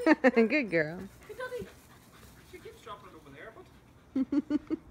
Good girl. Hey, Daddy. She keeps dropping it over there, but...